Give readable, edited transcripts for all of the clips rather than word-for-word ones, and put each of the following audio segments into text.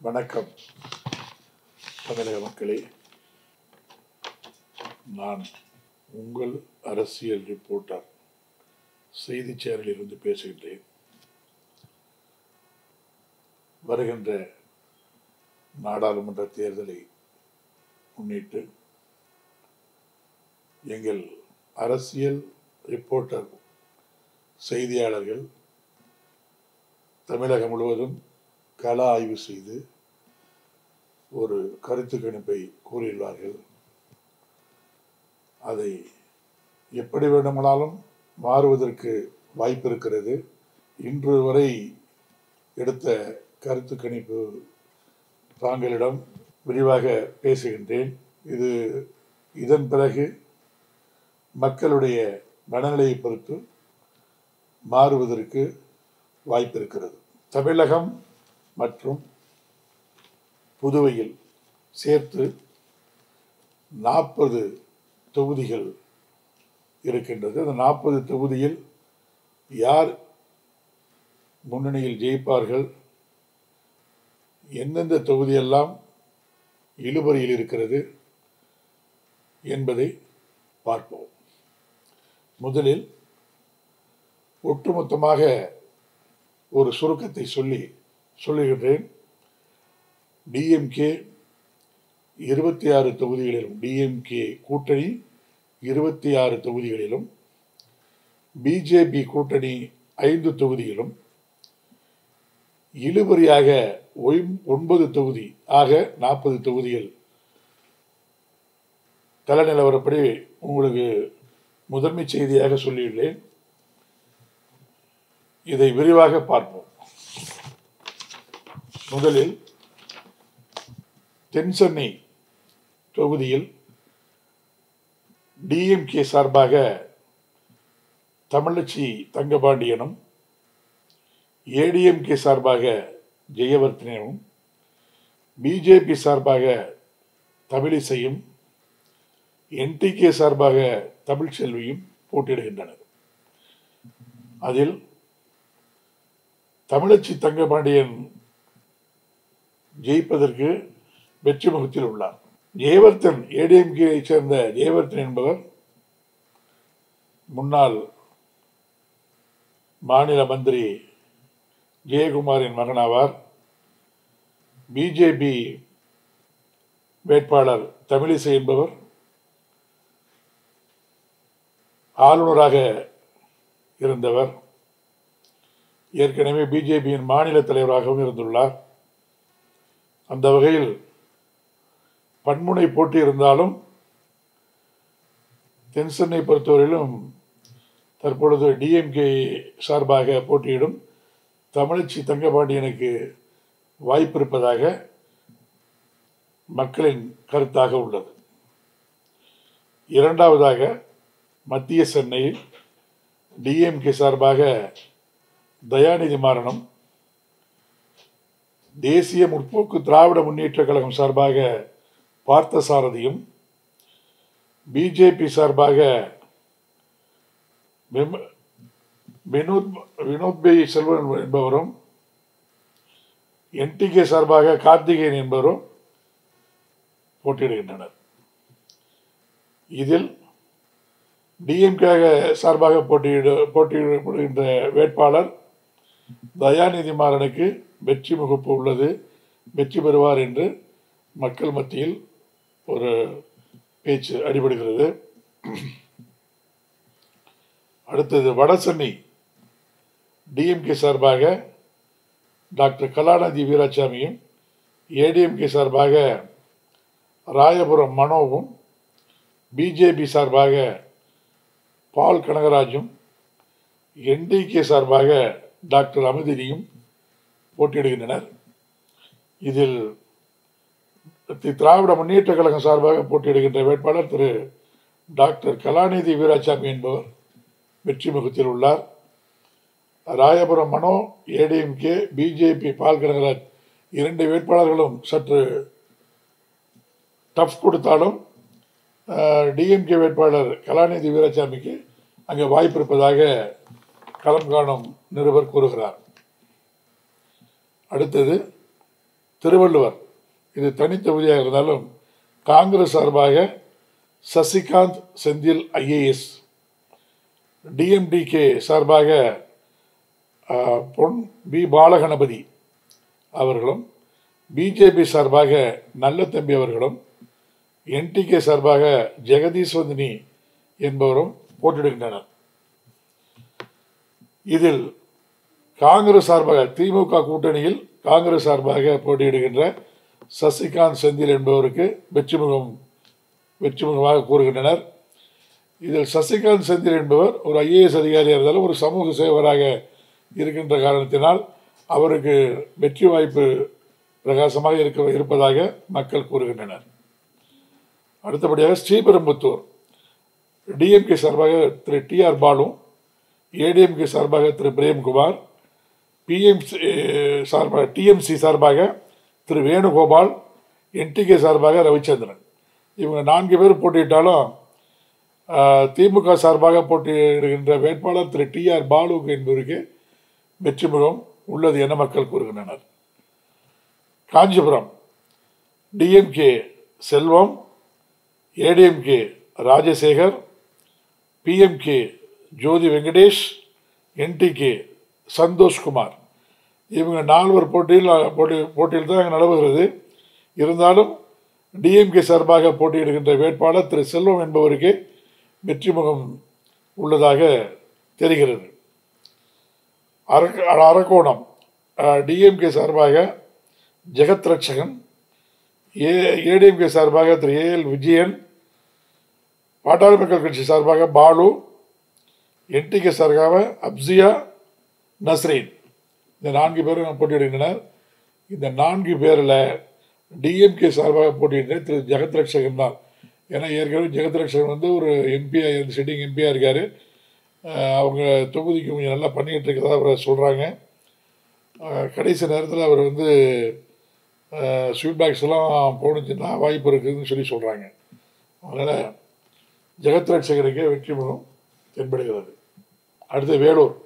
வணக்கம் தமிழக மக்களே. நான் உங்கள் அரசியல் ரிப்போர்ட்டர் செய்திச் சேனலிலிருந்து பேசுகின்றேன். வருகின்ற நாடாளுமன்ற தேர்தலை முன்னிட்டு எங்கள் அரசியல் ரிப்போர்ட்டர் செய்தியாளர்கள் தமிழகம் முழுவதும் கள ஆய்வு செய்து ஒரு கருத்து கணிப்பை கூறியுள்ளார்கள். அதை எப்படி வேண்டுமானாலும் மாறுவதற்கு வாய்ப்பு இருக்கிறது. இன்று வரை எடுத்த கருத்து கணிப்பு தாங்களிடம் விரிவாக பேசுகின்றேன். இதன் பிறகு மக்களுடைய மனநிலையை பொறுத்து மாறுவதற்கு வாய்ப்பு இருக்கிறது. தமிழகம் மற்றும் புதுவையில் சேர்த்து 40 தொகுதிகள் இருக்கின்றது. அந்த 40 தொகுதியில் யார் முன்னணியில் ஜெயிப்பார்கள், எந்தெந்த தொகுதியெல்லாம் இழுபறியில் இருக்கிறது என்பதை பார்ப்போம். முதலில் ஒட்டுமொத்தமாக ஒரு சுருக்கத்தை சொல்லுகின்றேன். டிஎம்கே 26 தொகுதிகளிலும், டிஎம்கே கூட்டணி 26 தொகுதிகளிலும், பிஜேபி கூட்டணி 5 தொகுதியிலும், இழுபறியாக 9 தொகுதி ஆக 40 தொகுதிகள் கள நிலவரப்படி உங்களுக்கு முதன்மை செய்தியாக சொல்லியுள்ளேன். இதை விரிவாக பார்ப்போம். முதலில் தென்சென்னை தொகுதியில் டிஎம்கே சார்பாக தமிழச்சி தங்கபாண்டியனும், ஏடிஎம்கே சார்பாக ஜெயவர்தனனும், பிஜேபி சார்பாக தமிழிசையும், என்டிகே சார்பாக தமிழ்ச்செல்வியும் போட்டியிடுகின்றனர். அதில் தமிழச்சி தங்கபாண்டியன் ஜெயிப்பதற்கு வெற்றி முகத்தில் உள்ளார். ஜெயவர்தன், ஏடிஎம்கே சேர்ந்த ஜெயவர்தன் என்பவர் முன்னாள் மாநில மந்திரி ஜெயக்குமாரின் மகனாவார். பிஜேபி வேட்பாளர் தமிழிசை என்பவர் ஆளுநராக இருந்தவர். ஏற்கனவே பிஜேபியின் மாநில தலைவராகவும் இருந்துள்ளார். அந்த வகையில் பன்முனை போட்டி இருந்தாலும் தென்சென்னை பொறுத்தவரையிலும் தற்பொழுது டிஎம்கே சார்பாக போட்டியிடும் தமிழச்சி தங்கபாண்டியனுக்கு வாய்ப்பு இருப்பதாக மக்களின் கருத்தாக உள்ளது. இரண்டாவதாக மத்திய சென்னையில் டிஎம்கே சார்பாக தயாநிதி மாறனும், தேசிய முற்போக்கு திராவிட முன்னேற்ற கழகம் சார்பாக பார்த்தசாரதியும், பிஜேபி சார்பாக வினோத்பாய் செல்வன் என்பவரும், என்டிகே சார்பாக கார்த்திகேயன் என்பவரும் போட்டியிடுகின்றனர். இதில் டிஎம்கே சார்பாக போட்டியிடப்படுகின்ற வேட்பாளர் தயாநிதி மாறனுக்கு வெற்றி முகப்பு உள்ளது, வெற்றி பெறுவார் என்று மக்கள் மத்தியில் ஒரு பேச்சு அடிபடுகிறது. அடுத்தது வடசென்னை டிஎம்கே சார்பாக டாக்டர் கலாநிதி வீராசாமியும், ஏடிஎம்கே சார்பாக ராயபுரம் மனோவும், பிஜேபி சார்பாக பால் கனகராஜும், என்டிகே சார்பாக டாக்டர் அமிதினியும் போட்டியிடுகின்றனர். இதில் திராவிட முன்னேற்ற கழகம் சார்பாக போட்டியிடுகின்ற வேட்பாளர் திரு டாக்டர் கலாநிதி வீராசாமி என்பவர் வெற்றி முகத்தில் உள்ளார். Royapuram Mano, ADMK, BJP Paul Kanagaraj 2 வேட்பாளர்களும் சற்று டஃப் கொடுத்தாலும் டிஎம்கே வேட்பாளர் கலாநிதி வீராசாமிக்கு அங்கே வாய்ப்பு இருப்பதாக களம் காணும் நிருபர் கூறுகிறார். அடுத்தது திருவள்ளுவர், இது தனி தொகுதியாக இருந்தாலும் காங்கிரஸ் சார்பாக சசிகாந்த் செந்தில் IAS, டிஎம்டிகே சார்பாக பொன் பி பாலகணபதி அவர்களும், பிஜேபி சார்பாக நல்ல தம்பி அவர்களும், என்டிகே சார்பாக ஜெகதீஸ்வந்தினி என்பவரும் போட்டியிடுகின்றனர். இதில் காங்கிரஸ் சார்பாக திமுக கூட்டணியில் காங்கிரஸ் சார்பாக போட்டியிடுகின்ற சசிகாந்த் செந்தில் என்பவருக்கு வெற்றிமுகமாக கூறுகின்றனர். இதில் சசிகாந்த் செந்தில் என்பவர் ஒரு IAS அதிகாரியாக இருந்தாலும் ஒரு சமூக சேவராக இருக்கின்ற காரணத்தினால் அவருக்கு வெற்றி வாய்ப்பு பிரகாசமாக இருப்பதாக மக்கள் கூறுகின்றனர். அடுத்தபடியாக ஸ்ரீபெரும்புத்தூர் டிஎம்கே சார்பாக திரு TR பாலு, ஏடிஎம்கே சார்பாக திரு பிரேம்குமார், டிஎம்சி சார்பாக திரு வேணுகோபால், என்டிகே சார்பாக ரவிச்சந்திரன். இவங்க 4 பேர் போட்டியிட்டாலும் திமுக சார்பாக போட்டியிடுகின்ற வேட்பாளர் திரு TR பாலுக்கு என்பவருக்கு வெற்றிமுகம் உள்ளது என மக்கள் கூறுகின்றனர். Kanchipuram DMK Selvam, ADMK Rajasekar, PMK Jothi Venkatesh, NTK Santhoshkumar. இவங்க 4 போட்டியில் தான் நடைபெறுகிறது. இருந்தாலும் டிஎம்கே சார்பாக போட்டியிடுகின்ற வேட்பாளர் திரு செல்வம் என்பவருக்கு வெற்றிமுகம் உள்ளதாக தெரிகிறது. அரக்கோணம் டிஎம்கே சார்பாக ஜெகத் ரட்சகன், ஏடிஎம்கே சார்பாக திரு AL விஜயன், பாட்டாளி மக்கள் கட்சி சார்பாக பாலு, என்டிகே சார்பாக அப்சியா நஸ்ரீன். இந்த 4 பேரும் போட்டியிடுகின்றனர். இந்த 4 பேரில் டிஎம்கே சார்பாக போட்டியிட்ட திரு ஜெகத் ரட்சகன் தான். ஏன்னா ஏற்கனவே ஜெகத் ரட்சகன் வந்து ஒரு எம்பியாக சிட்டிங் எம்பியாக இருக்கார். அவங்க தொகுதிக்கு கொஞ்சம் நல்லா பண்ணிக்கிட்டு இருக்கிறதா அவரை சொல்கிறாங்க. கடைசி நேரத்தில் அவர் வந்து ஸ்வீட் பேக்ஸ்லாம் போணுச்சுன்னா வாய்ப்பு இருக்குதுன்னு சொல்கிறாங்க. அதனால் ஜெகத் ரட்சகனுக்கே வெற்றிமுகம் தென்படுகிறது. அடுத்து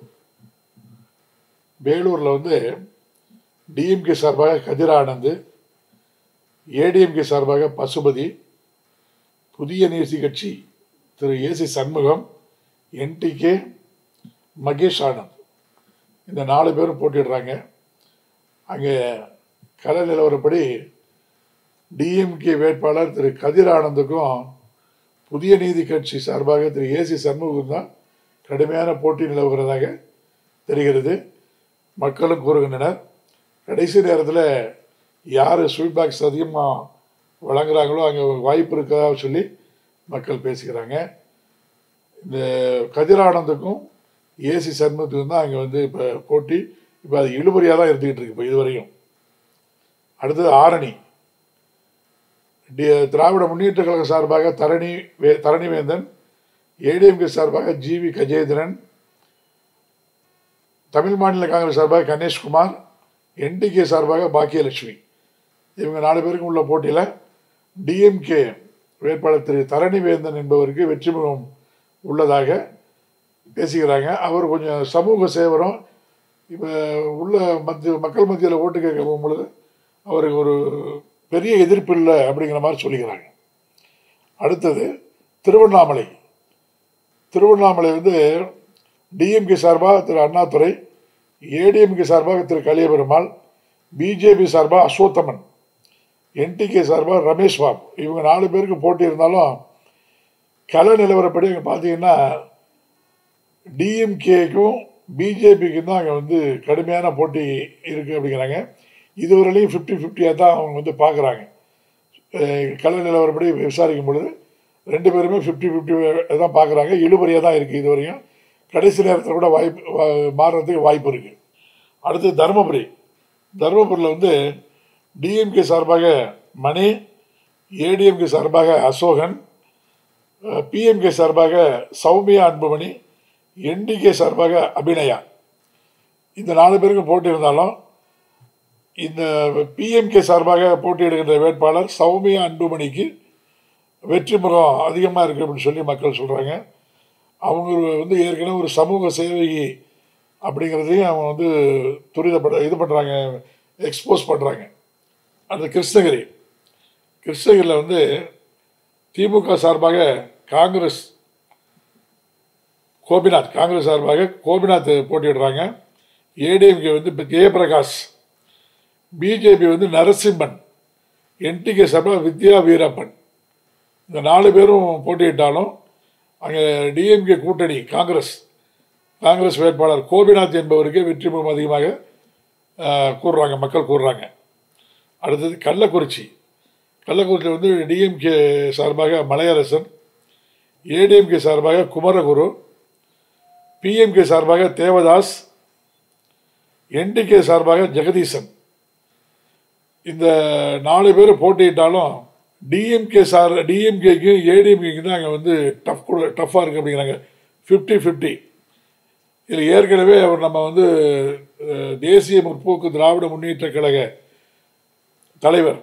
வேலூரில் வந்து டிஎம்கே சார்பாக கதிர் ஆனந்த், ஏடிஎம்கே சார்பாக பசுபதி, புதிய நீதி கட்சி திரு AC சண்முகம், என்டிகே மகேஷ் ஆனந்த். இந்த 4 பேரும் போட்டிடுறாங்க. அங்கே கள நிலவரப்படி டிஎம்கே வேட்பாளர் திரு கதிர் ஆனந்துக்கும் புதிய நீதி கட்சி சார்பாக திரு AC சண்முகம் தான் கடுமையான போட்டி நிலவுகிறதாக தெரிகிறது. மக்களும் கூறுகின்றனர். கடைசி நேரத்தில் யார் ஸ்வீட் பாக்ஸ் அதிகமாக வழங்குறாங்களோ அங்கே வாய்ப்பு இருக்கதாக சொல்லி மக்கள் பேசுகிறாங்க. இந்த கதிர் ஆனந்துக்கும் AC சண்முகத்துக்கும் தான் அங்கே வந்து இப்போ போட்டி. இப்போ அது இழுபறியாக தான் இருந்துக்கிட்டு இருக்கு இப்போ இதுவரையும். அடுத்தது ஆரணி திராவிட முன்னேற்ற கழக சார்பாக தரணிவேந்தன், ஏடிஎம்கே சார்பாக GV கஜேந்திரன், தமிழ் மாநில காங்கிரஸ் சார்பாக கணேஷ்குமார், என்டிகே சார்பாக பாக்கியலட்சுமி. இவங்க 4 பேருக்கும் உள்ள போட்டியில் டிஎம்கே வேட்பாளர் திரு தரணிவேந்தன் என்பவருக்கு வெற்றிமுகம் உள்ளதாக பேசுகிறாங்க. அவர் கொஞ்சம் சமூக சேவரும் இப்போ உள்ள மக்கள் மத்தியில் ஓட்டு கேட்க போகும்பொழுது அவருக்கு ஒரு பெரிய எதிர்ப்பு இல்லை அப்படிங்கிற மாதிரி சொல்லிக்கிறாங்க. அடுத்தது திருவண்ணாமலை வந்து டிஎம்கே சார்பாக திரு அண்ணாதுரை, ஏடிஎம்கே சார்பாக திரு கலியபெருமாள், பிஜேபி சார்பாக அசோத்தமன், என்டிகே சார்பாக ரமேஷ் பாபு. இவங்க 4 பேருக்கு போட்டி இருந்தாலும் கள நிலவரப்படி அங்கே பார்த்தீங்கன்னா டிஎம்கேக்கும் பிஜேபிக்கும் தான் அங்கே வந்து கடுமையான போட்டி இருக்குது அப்படிங்கிறாங்க. இதுவரையிலையும் 50-50 தான் அவங்க வந்து பார்க்குறாங்க. கள நிலவரப்படி விசாரிக்கும் பொழுது 2 பேருமே 50-50 தான் பார்க்குறாங்க. இழுபறியாக தான் இருக்குது இதுவரையும். கடைசி நேரத்தில் கூட மாறுறதுக்கு வாய்ப்பு இருக்குது. அடுத்து தருமபுரியில் வந்து டிஎம்கே சார்பாக மணி, ஏடிஎம்கே சார்பாக அசோகன், பிஎம்கே சார்பாக சௌமியா அன்புமணி, என்டிகே சார்பாக அபிநயா. இந்த 4 பேருக்கு போட்டி இருந்தாலும் இந்த பிஎம்கே சார்பாக போட்டியிடுகின்ற வேட்பாளர் சௌமியா அன்புமணிக்கு வெற்றிமுகம் அதிகமாக இருக்குது அப்படின்னு சொல்லி மக்கள் சொல்கிறாங்க. அவங்க வந்து ஏற்கனவே ஒரு சமூக சேவகி அப்படிங்கிறதையும் அவங்க வந்து இது பண்ணுறாங்க, எக்ஸ்போஸ் பண்ணுறாங்க. அடுத்து கிருஷ்ணகிரியில் வந்து திமுக சார்பாக காங்கிரஸ் சார்பாக கோபிநாத் போட்டியிடுறாங்க. ஏடிஎம்கே வந்து ஜெயபிரகாஷ், பிஜேபி வந்து நரசிம்மன், என்டிகே சார்பாக வித்யா வீரப்பன். இந்த 4 பேரும் போட்டியிட்டாலும் அங்கே டிஎம்கே கூட்டணி காங்கிரஸ் வேட்பாளர் கோபிநாத் என்பவருக்கு வெற்றி முகம் அதிகமாக மக்கள் கூறுறாங்க. அடுத்தது கள்ளக்குறிச்சியில் வந்து டிஎம்கே சார்பாக மலையரசன், ஏடிஎம்கே சார்பாக குமரகுரு, பிஎம்கே சார்பாக தேவதாஸ், என்டிகே சார்பாக ஜெகதீசன். இந்த 4 பேர் போட்டியிட்டாலும் டிஎம்கேக்கு ஏடிஎம்கேக்கு தான் அங்கே வந்து டஃப்பாக இருக்குது அப்படிங்கிறாங்க. 50-50. இதில் ஏற்கனவே அவர் நம்ம வந்து தேசிய முற்போக்கு திராவிட முன்னேற்ற கழக தலைவர்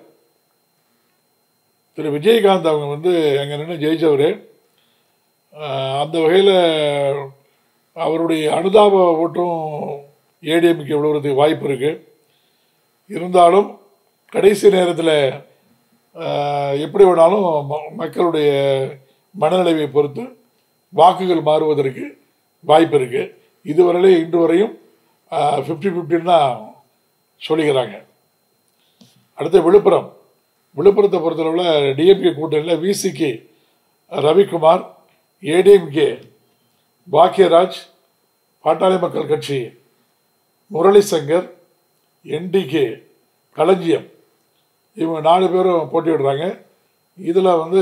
திரு விஜயகாந்த் அவங்க வந்து அங்கே நின்று ஜெயித்தவர். அந்த வகையில் அவருடைய அனுதாப ஓட்டும் ஏடிஎம்கே விழுவதுக்கு வாய்ப்பு இருக்குது. இருந்தாலும் கடைசி நேரத்தில் எப்படி வேணாலும் மக்களுடைய மனநிலையை பொறுத்து வாக்குகள் மாறுவதற்கு வாய்ப்பு இருக்குது. இன்று வரையும் 50-50 தான் சொல்லிக்கிறாங்க. அடுத்து விழுப்புரத்தை பொறுத்தளவில் டிஎம்கே கூட்டணியில் VCK Ravikumar, ADMK Bhagyaraj, Pattali Makkal Katchi Murali Shankar, NTK களஞ்சியம், இவங்க 4 பேரும் போட்டியிடுறாங்க. இதில் வந்து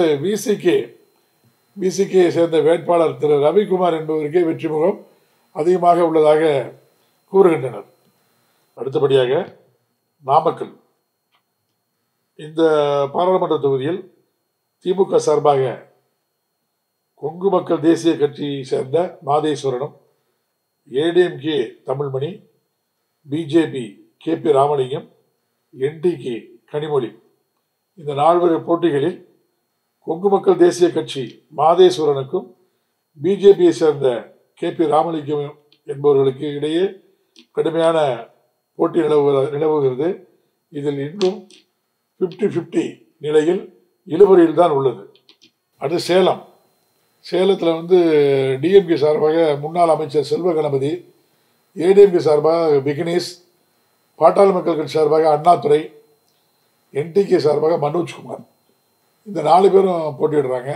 விசிகே சேர்ந்த வேட்பாளர் திரு ரவிக்குமார் என்பவருக்கே வெற்றி முகம் அதிகமாக உள்ளதாக கூறுகின்றனர். அடுத்தபடியாக நாமக்கல், இந்த பாராளுமன்ற தொகுதியில் திமுக சார்பாக கொங்கு மக்கள் தேசிய கட்சியை சேர்ந்த மாதேஸ்வரனும், ADMK Tamilmani, BJP KP Ramalingam, NTK Kanimozhi, இந்த 4 போட்டிகளில் கொங்கு மக்கள் தேசிய கட்சி மாதேஸ்வரனுக்கும் பிஜேபியை சேர்ந்த கேபி ராமலிங்கம் என்பவர்களுக்கு இடையே கடுமையான போட்டி நிலவுகிறது. இதில் இன்னும் 50-50 நிலையில் இழுபறியில் தான் உள்ளது. அடுத்து சேலத்தில் வந்து டிஎம்கே சார்பாக முன்னாள் அமைச்சர் செல்வ கணபதி, ஏடிஎம்கே சார்பாக விக்னேஷ், பாட்டாளி மக்கள் கட்சி சார்பாக அண்ணாதுரை, என்டிகே சார்பாக மனோஜ்குமார், இந்த 4 பேரும் போட்டியிடுறாங்க.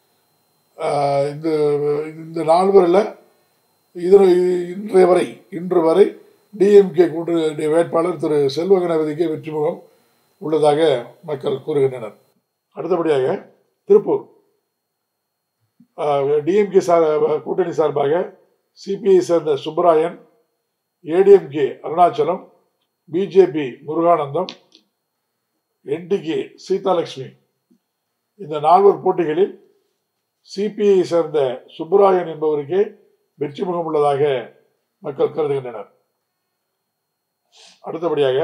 இந்த 4 பேரில் இன்று வரை டிஎம்கே கூட்டணி வேட்பாளர் திரு செல்வ கணபதிக்கு வெற்றி முகம் உள்ளதாக மக்கள் கூறுகின்றனர். அடுத்தபடியாக திருப்பூர், டிஎம்கே கூட்டணி சார்பாக சிபிஐ சேர்ந்த Subbarayan, ADMK Arunachalam, BJP Muruganandam, NTK Seethalakshmi, இந்த 4 போட்டிகளில் சிபிஐ சேர்ந்த சுப்பராயன் என்பவருக்கே வெற்றி முகம் உள்ளதாக மக்கள் கருதுகின்றனர். அடுத்தபடியாக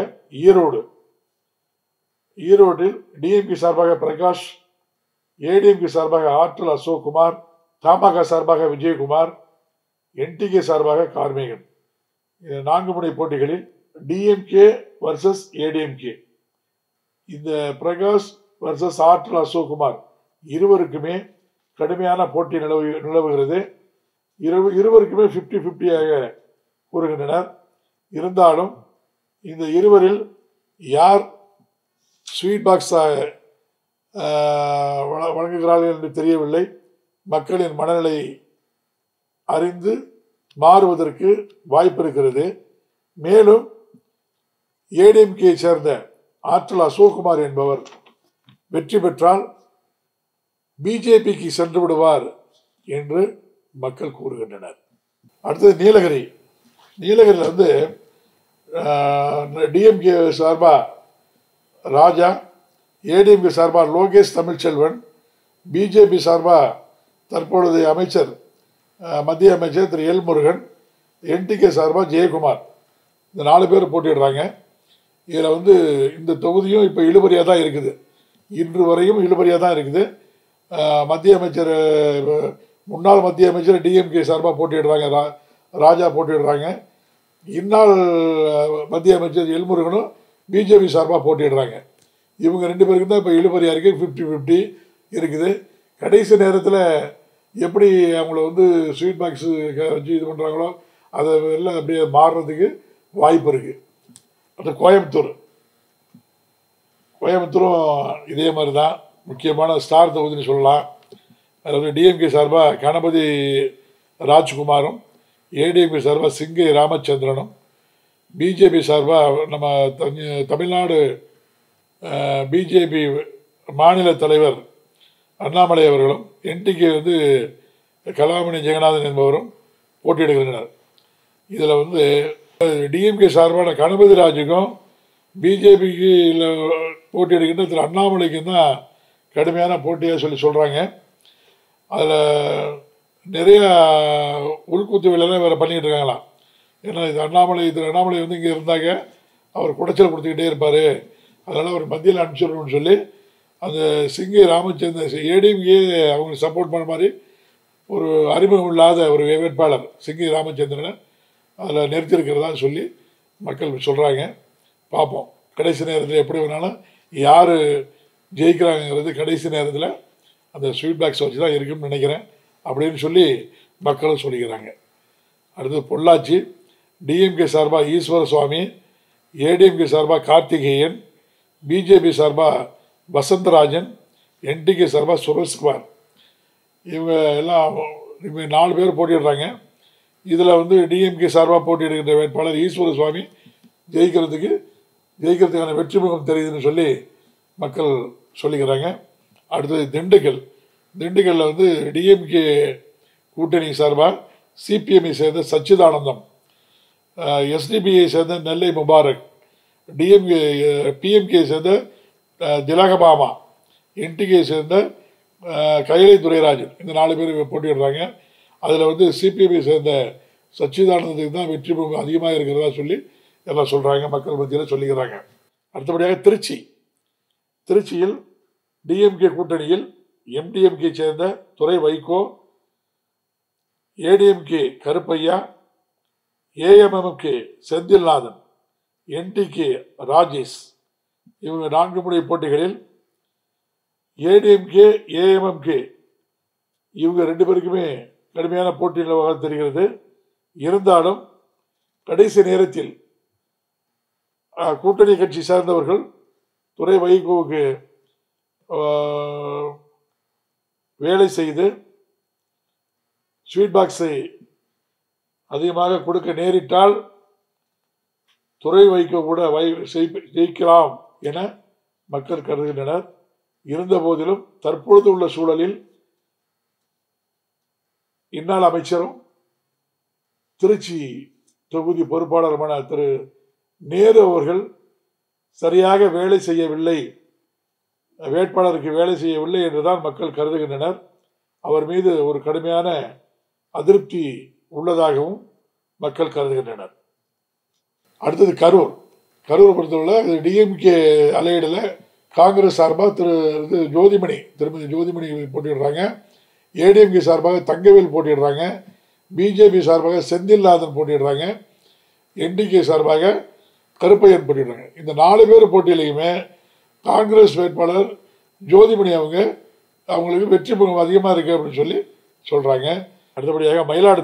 ஈரோட்டில் டிஎம்கே சார்பாக பிரகாஷ், ஏடிஎம்கே சார்பாக ஆற்றல் அசோக்குமார், தமாக சார்பாக விஜயகுமார், என்டிகே சார்பாக கார்மேகன், இந்த 4 முனை போட்டிகளில் டிஎம்கே வர்சஸ் ஏடிஎம்கே, இந்த பிரகாஷ் வர்சஸ் ஆற்றல் அசோக்குமார் இருவருக்குமே கடுமையான போட்டி நிலவுகிறது. இருவருக்குமே 50-50 கூறுகின்றனர். இருந்தாலும் இந்த இருவரில் யார் ஸ்வீட் பாக்ஸ் வழங்குகிறார்கள் என்று தெரியவில்லை. மக்களின் மனநிலை அறிந்து மாறுவதற்கு வாய்ப்பு இருக்கிறது. மேலும் ஏடிஎம்கே சேர்ந்த ஆற்றல் அசோக்குமார் என்பவர் வெற்றி பெற்றால் பிஜேபிக்கு சென்று விடுவார் என்று மக்கள் கூறுகின்றனர். அடுத்தது நீலகிரியில் வந்து டிஎம்கே சார்பா ராஜா, ஏடிஎம்கே சார்பா லோகேஷ் தமிழ்ச்செல்வன், பிஜேபி சார்பா தற்பொழுதைய மத்திய அமைச்சர் திரு எல் முருகன், என்டிகே சார்பா ஜெயக்குமார், இந்த 4 பேர் போட்டிடுறாங்க. இதில் வந்து இந்த தொகுதியும் இப்போ இழுபறியாக தான் இருக்குது. இன்று வரையும் இழுபறியாக தான் இருக்குது. முன்னாள் மத்திய அமைச்சர் டிஎம்கே சார்பாக போட்டிடுறாங்க, ராஜா போட்டிடுறாங்க. இந்நாள் மத்திய அமைச்சர் எல்முருகனும் பிஜேபி சார்பாக போட்டிடுறாங்க. இவங்க 2 பேருக்கு தான் இப்போ இழுபறியாக இருக்குது. 50-50 இருக்குது. கடைசி நேரத்தில் எப்படி அவங்கள வந்து ஸ்வீட் பாக்ஸு வச்சு இது பண்ணுறாங்களோ அதை எல்லாம் அப்படியே மாறுறதுக்கு வாய்ப்பு இருக்குது. அது கோயம்புத்தூரும் இதே மாதிரி தான் முக்கியமான ஸ்டார் தொகுதின்னு சொல்லலாம். அதாவது டிஎம்கே சார்பாக கணபதி ராஜ்குமாரும், ஏடிஎம்கே சார்பாக சிங்கை ராமச்சந்திரனும், பிஜேபி சார்பாக நம்ம தமிழ்நாடு பிஜேபி மாநில தலைவர் அண்ணாமலை அவர்களும், என்டிகே வந்து கலாமணி ஜெகநாதன் என்பவரும் போட்டியிடுகின்றனர். இதில் வந்து டிஎம்கே சார்பான கணபதி ராஜுக்கும் பிஜேபிக்கு போட்டியிடுகின்ற திரு அண்ணாமலைக்கும் தான் கடுமையான போட்டியாக சொல்கிறாங்க. அதில் நிறைய உள்கூத்து வேலைலாம் வேறு பண்ணிக்கிட்டு இருக்காங்களாம். ஏன்னா இது திரு அண்ணாமலை வந்து இங்கே இருந்தாங்க அவர் குடைச்சல் கொடுத்துக்கிட்டே இருப்பார், அதனால் அவர் மத்தியில் அனுப்பிச்சிடணும்னு சொல்லி அந்த சிங்கை ராமச்சந்திரன் ஏடிஎம்கே அவங்களுக்கு சப்போர்ட் பண்ண மாதிரி ஒரு அறிமுகம் இல்லாத ஒரு வேட்பாளர் சிங்கை ராமச்சந்திரனை அதில் நிறுத்தியிருக்கிறதா சொல்லி மக்கள் சொல்கிறாங்க. பார்ப்போம் கடைசி நேரத்தில் எப்படி வேணாலும் யார் ஜெயிக்கிறாங்கிறது கடைசி நேரத்தில் அந்த ஸ்வீட் பாக்ஸ் வச்சு தான் இருக்குன்னு நினைக்கிறேன் அப்படின்னு சொல்லி மக்களும் சொல்லிக்கிறாங்க. அடுத்து பொள்ளாச்சி டிஎம்கே சார்பாக ஈஸ்வர சுவாமி, ஏடிஎம்கே சார்பாக கார்த்திகேயன், பிஜேபி சார்பாக வசந்தராஜன், என்டிகே சார்பாக சுரேஷ்குமார், இவங்க 4 பேர் போட்டிடுறாங்க. இதில் வந்து டிஎம்கே சார்பாக போட்டியிடுகின்ற வேட்பாளர் ஈஸ்வர சுவாமி ஜெயிக்கிறதுக்கான வெற்றி முகம் தெரியுதுன்னு சொல்லி மக்கள் சொல்லிக்கிறாங்க. அடுத்தது திண்டுக்கல்லில் வந்து டிஎம்கே கூட்டணி சார்பாக சிபிஎம்ஐ சேர்ந்த சச்சிதானந்தம், எஸ்டிபிஐ சேர்ந்த நெல்லை முபாரக், பிஎம்கே சேர்ந்த திலகபாமா, என்டிகே சேர்ந்த கைலை துரைராஜன், இந்த 4 பேர் போட்டியிடுறாங்க. அதில் வந்து சிபிஎம்ஐ சேர்ந்த சச்சிதானந்தத்துக்கு தான் வெற்றி முகம் அதிகமாக இருக்கிறதா சொல்லி எல்லாம் சொல்கிறாங்க, மக்கள் மத்தியில் சொல்லிக்கிறாங்க. அடுத்தபடியாக திருச்சியில் டிஎம்கே கூட்டணியில் எம்டிஎம்கே சேர்ந்த Durai Vaiko, ADMK Karuppaiah, AMMK Senthilnathan, NTK Rajesh, இவங்க 4 முறை போட்டிகளில் ஏடிஎம்கே ஏஎம்எம்கே இவங்க 2 பேருக்குமே கடுமையான போட்டி நிலவாக தெரிகிறது. இருந்தாலும் கடைசி நேரத்தில் கூட்டணி கட்சி சார்ந்தவர்கள் துரை வைகோவுக்கு வேலை செய்து ஸ்வீட் பாக்ஸை அதிகமாக கொடுக்க நேரிட்டால் துரை வைகோ கூட ஜெயிக்கலாம் என மக்கள் கருதுகின்றனர். இருந்த போதிலும் தற்பொழுது உள்ள சூழலில் இந்நாள் அமைச்சரும் திருச்சி தொகுதி பொறுப்பாளருமான திரு நேரு அவர்கள் சரியாக வேலை செய்யவில்லை, வேட்பாளருக்கு வேலை செய்யவில்லை என்றுதான் மக்கள் கருதுகின்றனர். அவர் மீது ஒரு கடுமையான அதிருப்தி உள்ளதாகவும் மக்கள் கருதுகின்றனர். அடுத்தது கரூர் பொறுத்தவரை டிஎம்கே அலையிடல காங்கிரஸ் சார்பாக திருமதி ஜோதிமணி போட்டிடுறாங்க, ஏடிஎம்கே சார்பாக தங்கவேல் போட்டிடுறாங்க, பிஜேபி சார்பாக செந்தில்நாதன் போட்டிடுறாங்க, என்டிகே சார்பாக கருப்பையன் போட்டிடுறாங்க. இந்த 4 பேர் போட்டியிலையுமே காங்கிரஸ் வேட்பாளர் ஜோதிமணி அவங்களுக்கு வெற்றி முகம் அதிகமாக இருக்கு அப்படின்னு சொல்லி சொல்கிறாங்க. அடுத்தபடியாக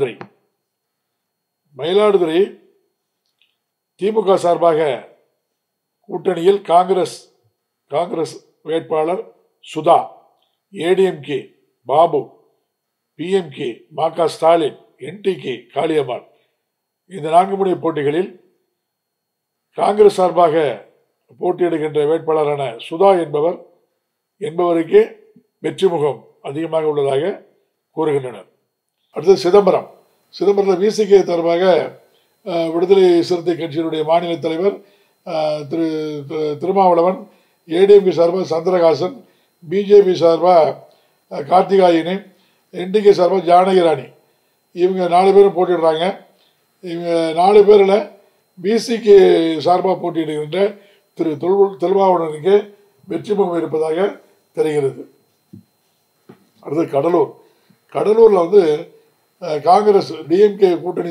மயிலாடுதுறை திமுக சார்பாக கூட்டணியில் காங்கிரஸ் வேட்பாளர் சுதா, ஏடிஎம்கே பாபு, பிஎம்கே மா.க. ஸ்டாலின், என்டிகே காளியம்மாள், இந்த 4 முறை போட்டிகளில் காங்கிரஸ் சார்பாக போட்டியிடுகின்ற வேட்பாளரான சுதா என்பவருக்கு வெற்றி முகம் அதிகமாக உள்ளதாக கூறுகின்றனர். அடுத்தது சிதம்பரத்தில் விசிகே சார்பாக விடுதலை சிறுத்தை கட்சியினுடைய மாநில தலைவர் திரு திருமாவளவன், ஏடிஎம்கே சார்பாக சந்திரகாசன், பிஜேபி சார்பாக கார்த்திகாயினி, என்டிகே சார்பாக ஜானகிராணி, இவங்க 4 பேரும் போட்டிடுறாங்க. இவங்க 4 பேரில் பிசிகே சார்பாக போட்டியிடுகின்ற திரு திருமாவளவனுக்கு வெற்றி முகம் இருப்பதாக தெரிகிறது. அடுத்து கடலூரில் வந்து காங்கிரஸ் டிஎம்கே கூட்டணி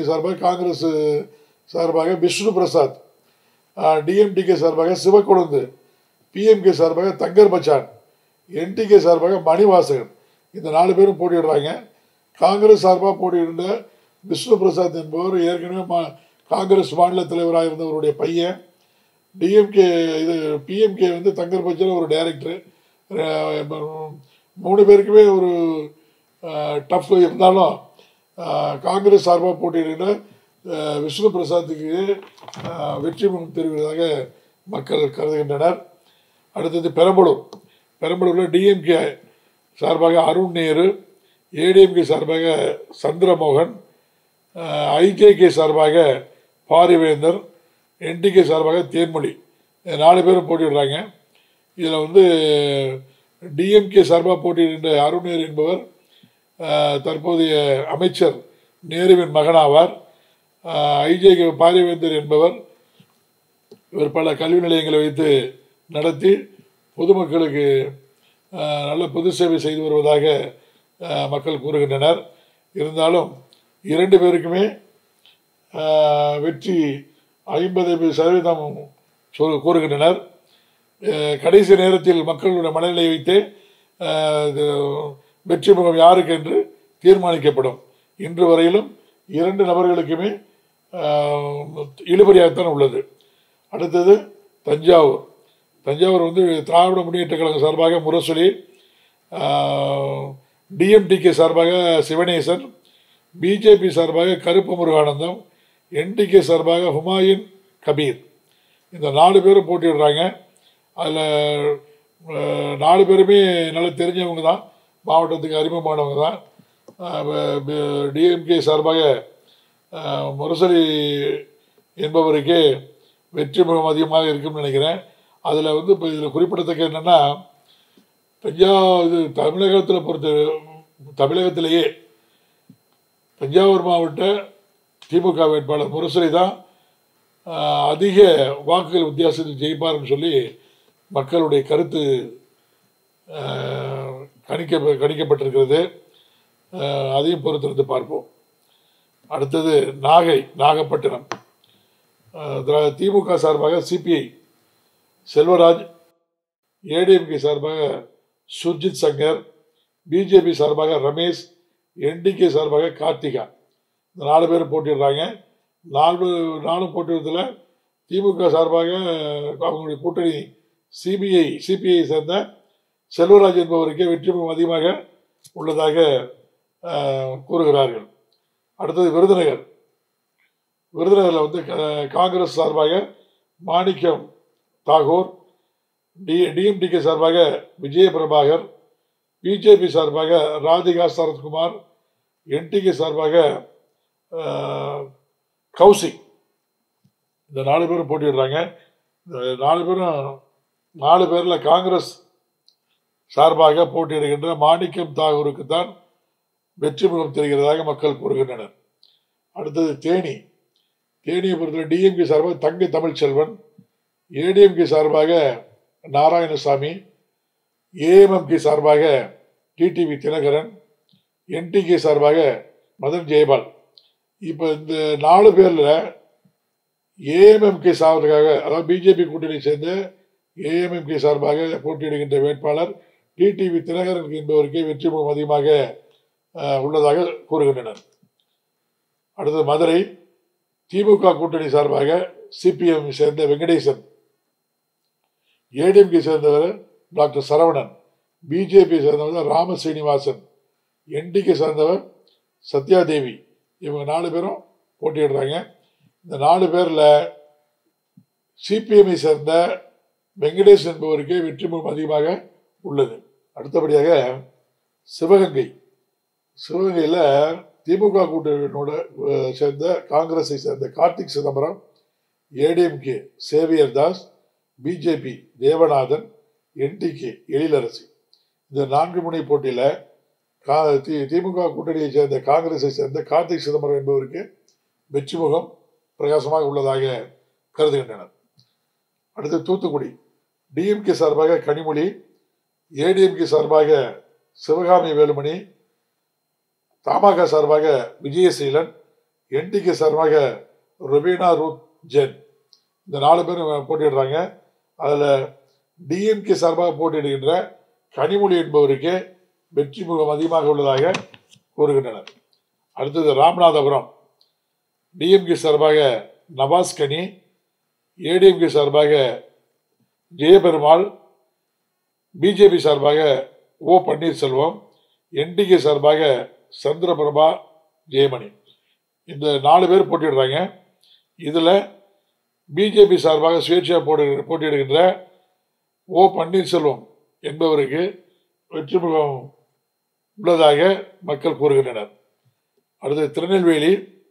சார்பாக விஷ்ணு பிரசாத், டிஎம்டிகே சார்பாக சிவக்கொழுந்து, பிஎம்கே சார்பாக தங்கர் பச்சான், என்டிகே சார்பாக மணிவாசகன், இந்த 4 பேரும் போட்டியிடுறாங்க. காங்கிரஸ் சார்பாக போட்டியிடுற விஷ்ணு பிரசாத் என்பவர் ஏற்கனவே காங்கிரஸ் மாநில தலைவராக இருந்தவருடைய பையன். டிஎம்கே இது பிஎம்கே வந்து தங்கர் பச்சான் ஒரு டைரக்டர். 3 பேருக்குமே ஒரு டஃப் இருந்தாலும் காங்கிரஸ் சார்பாக போட்டியிடுகிற விஷ்ணு பிரசாத்துக்கு வெற்றி தெரிவிப்பதாக மக்கள் கருதுகின்றனர். அடுத்தது பெரம்பலூரில் டிஎம்கே சார்பாக அருண் நேரு, ஏடிஎம்கே சார்பாக சந்திரமோகன், ஐஜேகே சார்பாக பாரிவேந்தர், என்டிகே சார்பாக தேன்மொழி, 4 பேரும் போட்டியிடுறாங்க. இதில் வந்து டிஎம்கே சார்பாக போட்டியிடுகின்ற அருண் நேரு என்பவர் தற்போதைய அமைச்சர் நேருவின் மகனாவார். ஐஜேகே பாரிவேந்தர் என்பவர் இவர் பல கல்வி நிலையங்களை வைத்து நடத்தி பொதுமக்களுக்கு நல்ல பொது சேவை செய்து வருவதாக மக்கள் கூறுகின்றனர். இருந்தாலும் 2 பேருக்குமே வெற்றி 50% கூறுகின்றனர். கடைசி நேரத்தில் மக்களுடைய மனநிலை வைத்து வெற்றி முகம் யாருக்கு என்று தீர்மானிக்கப்படும். இன்று வரையிலும் 2 நபர்களுக்குமே இழுபறியாகத்தான் உள்ளது. அடுத்தது தஞ்சாவூர் வந்து திராவிட முன்னேற்ற கழகம் சார்பாக முரசொலி, டிஎம்டிகே சார்பாக சிவனேசன், பிஜேபி சார்பாக கருப்பு முருகானந்தம், என்டிகே சார்பாக ஹுமாயூன் கபீர், இந்த 4 பேரும் போட்டிடுறாங்க. அதில் 4 பேருமே நல்லா தெரிஞ்சவங்க தான், மாவட்டத்துக்கு அறிமுகமானவங்க தான். டிஎம்கே சார்பாக முரசொலி என்பவருக்கே வெற்றி முகம் அதிகமாக இருக்கும்னு நினைக்கிறேன். அதில் வந்து இப்போ இதில் குறிப்பிடத்தக்க என்னென்னா, தமிழகத்திலேயே தஞ்சாவூர் மாவட்ட திமுக வேட்பாளர் முரசொலி தான் அதிக வாக்குகள் வித்தியாசத்தில் ஜெயிப்பார்னு சொல்லி மக்களுடைய கருத்து கணிக்கப்பட்டிருக்கிறது. அதையும் பொறுத்திருந்து பார்ப்போம். அடுத்தது நாகப்பட்டினம், திமுக சார்பாக சிபிஐ செல்வராஜ், ஏடிஎம்கே சார்பாக சுர்ஜித் சங்கர், பிஜேபி சார்பாக ரமேஷ், என்டிகே சார்பாக கார்த்திகா, இந்த 4 பேரும் போட்டிடுறாங்க. 4 போட்டியிடத்தில் திமுக சார்பாக அவங்களுடைய கூட்டணி சிபிஐ சேர்ந்த செல்வராஜ் என்பவருக்கே வெற்றி அதிகமாக உள்ளதாக கூறுகிறார்கள். அடுத்தது விருதுநகரில் வந்து காங்கிரஸ் சார்பாக மாணிக்கம் தாகூர், டிஎம்டிகே சார்பாக விஜய பிரபாகர், பிஜேபி சார்பாக ராதிகா சரத்குமார், என்டிகே சார்பாக கௌசிக், இந்த 4 பேரும் போட்டிடுறாங்க. இந்த 4 பேரில் காங்கிரஸ் சார்பாக போட்டியிடுகின்ற மாணிக்கம் தாகூருக்கு தான் வெற்றி முகம் தெரிகிறதாக மக்கள் கூறுகின்றனர். அடுத்தது தேனியை பொறுத்தவரை டிஎம்கே சார்பாக தங்கை தமிழ்ச்செல்வன், ஏடிஎம்கே சார்பாக நாராயணசாமி, ஏஎம்எம்கே சார்பாக டிடிவி தினகரன், என்டிகே சார்பாக மதன் ஜெயபால். இப்போ இந்த 4 பேரில் ஏஎம்எம்கே சார்பாக, அதாவது பிஜேபி கூட்டணியை சேர்ந்த ஏஎம்எம்கே சார்பாக போட்டியிடுகின்ற வேட்பாளர் டிடிவி தினகரன் என்பவருக்கே வெற்றி முகம் அதிகமாக உள்ளதாக கூறுகின்றனர். அடுத்தது மதுரை, திமுக கூட்டணி சார்பாக சிபிஎம் சேர்ந்த வெங்கடேசன், ஏடிஎம்கே சேர்ந்தவர் டாக்டர் சரவணன், பிஜேபி சேர்ந்தவர் ராம சீனிவாசன், என்டிகே சேர்ந்தவர் சத்யாதேவி, இவங்க 4 பேரும் போட்டியிடுறாங்க. இந்த 4 பேரில் சிபிஎம்ஐ சேர்ந்த வெங்கடேஷ் என்பவருக்கே வெற்றி முகம் அதிகமாக உள்ளது. அடுத்தபடியாக சிவகங்கையில் திமுக கூட்டணியோட சேர்ந்த காங்கிரஸை சேர்ந்த Karthik Chidambaram, ADMK Xavier Das, BJP Devanathan, NTK Ezhilarasi, இந்த 4 முனை போட்டியில் திமுக கூட்டணியை சேர்ந்த காங்கிரஸை சேர்ந்த கார்த்திக் சிதம்பரம் என்பவருக்கு வெற்றி முகம் பிரகாசமாக உள்ளதாக கருதுகின்றனர். அடுத்து தூத்துக்குடி, டிஎம்கே சார்பாக கனிமொழி, ஏடிஎம்கே சார்பாக சிவகாமி வேலுமணி, தமாக சார்பாக விஜயசீலன், என்டிகே சார்பாக ருபீனா ரூத் ஜென், இந்த 4 பேரும் போட்டியிடுறாங்க. அதில் டிஎம்கே சார்பாக போட்டியிடுகின்ற கனிமொழி என்பவருக்கு வெற்றி முகம் அதிகமாக உள்ளதாக கூறுகின்றனர். அடுத்தது ராமநாதபுரம் டிஎம்கே சார்பாக நவாஸ் கனி, ஏடிஎம்கே சார்பாக ஜெயபெருமாள், பிஜேபி சார்பாக ஓ பன்னீர்செல்வம், என்டிகே சார்பாக சந்திரபிரபா ஜெயமணி, இந்த 4 பேர் போட்டியிடுறாங்க. இதில் பிஜேபி சார்பாக சுயேட்சையாக போட்டியிடுகின்ற ஓ பன்னீர்செல்வம் என்பவருக்கு வெற்றி முகம் உள்ளதாக மக்கள் கூறுகின்றனர். அடுத்து திருநெல்வேலி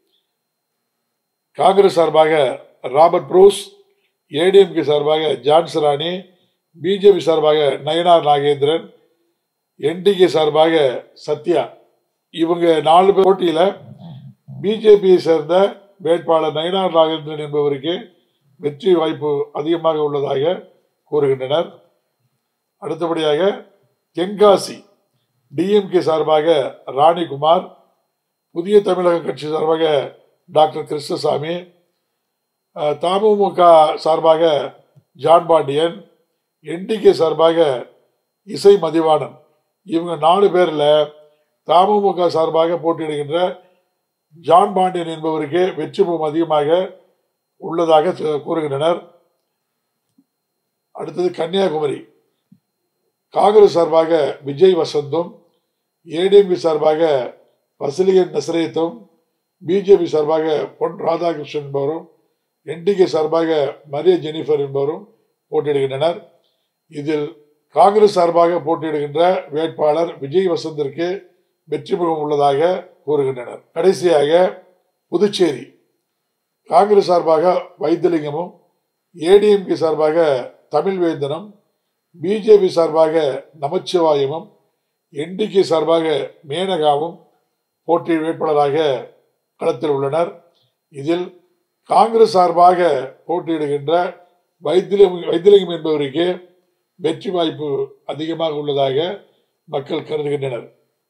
காங்கிரஸ் சார்பாக ராபர்ட் ப்ரூஸ், ஏடிஎம்கே சார்பாக ஜான்சராணி, பிஜேபி சார்பாக நயனார் நாகேந்திரன், என்டிகே சார்பாக சத்யா, இவங்க 4 பேர் போட்டியில் பிஜேபியை சேர்ந்த வேட்பாளர் நயனார் நாகேந்திரன் என்பவருக்கு வெற்றி வாய்ப்பு அதிகமாக உள்ளதாக கூறுகின்றனர். அடுத்தபடியாக தென்காசி டிஎம்கே சார்பாக ராணிகுமார், புதிய தமிழக கட்சி சார்பாக டாக்டர் கிருஷ்ணசாமி, தமுமுக சார்பாக ஜான் பாண்டியன், என்டிகே சார்பாக இசை மதிவாணன், இவங்க 4 பேரில் தமுமுக சார்பாக போட்டியிடுகின்ற ஜான் பாண்டியன் என்பவருக்கு வெற்றி முகம் அதிகமாக உள்ளதாக கூறுகின்றனர். அடுத்தது கன்னியாகுமரி காங்கிரஸ் சார்பாக விஜய் வசந்தும், ஏடிஎம்கே சார்பாக பசிலியன் நசரேத்தும், பிஜேபி சார்பாக பொன் ராதாகிருஷ்ணன் என்பவரும், என்டிகே சார்பாக மரிய ஜெனிஃபர் என்பவரும் போட்டியிடுகின்றனர். இதில் காங்கிரஸ் சார்பாக போட்டியிடுகின்ற வேட்பாளர் விஜய் வசந்திற்கு வெற்றி முகம் உள்ளதாக கூறுகின்றனர். கடைசியாக புதுச்சேரி காங்கிரஸ் சார்பாக வைத்திலிங்கமும், ஏடிஎம்கே சார்பாக தமிழ்வேந்தனும், பிஜேபி சார்பாக நமச்சிவாயமும், என்டிகே சார்பாக மேனகாவும் போட்டி வேட்பாளராக களத்தில் உள்ளனர். இதில் காங்கிரஸ் சார்பாக போட்டியிடுகின்ற வைத்திலிங்கம் என்பவருக்கு வெற்றி வாய்ப்பு அதிகமாக உள்ளதாக மக்கள் கருதுகின்றனர்.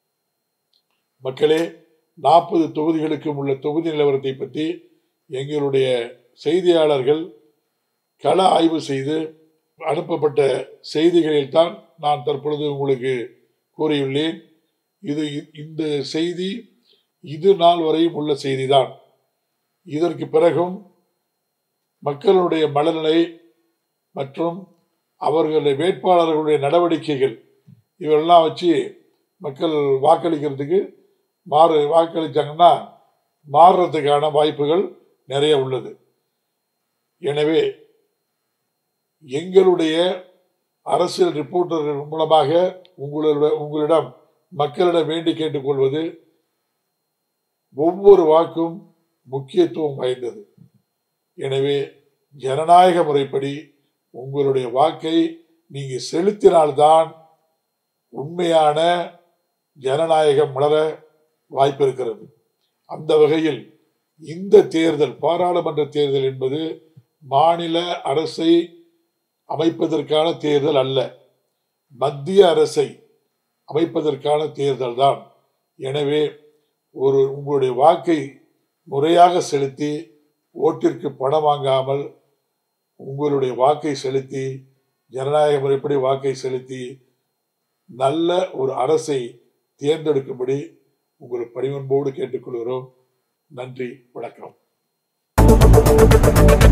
மக்களே, 40 தொகுதிகளுக்கும் உள்ள தொகுதி நிலவரத்தை பற்றி எங்களுடைய செய்தியாளர்கள் கள ஆய்வு செய்து அனுப்பப்பட்ட செய்திகளில் தான் நான் தற்பொழுது உங்களுக்கு கூறியுள்ளேன். இந்த செய்தி இது நாள் வரையும் உள்ள செய்திதான். இதற்கு பிறகும் மக்களுடைய மனநிலை மற்றும் அவர்களுடைய வேட்பாளர்களுடைய நடவடிக்கைகள் இவெல்லாம் வச்சு மக்கள் வாக்களிக்கிறதுக்கு வாக்களித்தாங்கன்னா மாறுறதுக்கான வாய்ப்புகள் நிறைய உள்ளது. எனவே எங்களுடைய அரசியல் ரிப்போர்ட்டர்கள் மூலமாக உங்களிடம் மக்களிடம் வேண்டி கேட்டுக்கொள்வது, ஒவ்வொரு வாக்கும் முக்கியத்துவம் வாய்ந்தது. எனவே ஜனநாயக முறைப்படி உங்களுடைய வாக்கை நீங்க செலுத்தினால்தான் உண்மையான ஜனநாயகம் மலர வாய்ப்பு இருக்கிறது. அந்த வகையில் இந்த தேர்தல், பாராளுமன்ற தேர்தல் என்பது மாநில அரசை அமைப்பதற்கான தேர்தல் அல்ல, மத்திய அரசை அமைப்பதற்கான தேர்தல் தான். எனவே உங்களுடைய வாக்கை முறையாக செலுத்தி, ஓட்டிற்கு பணம் வாங்காமல் உங்களுடைய வாக்கை செலுத்தி, ஜனநாயக முறைப்படி வாக்கை செலுத்தி நல்ல ஒரு அரசை தேர்ந்தெடுக்கும்படி உங்கள் பணிவன்போடு கேட்டுக்கொள்கிறோம். நன்றி, வணக்கம்.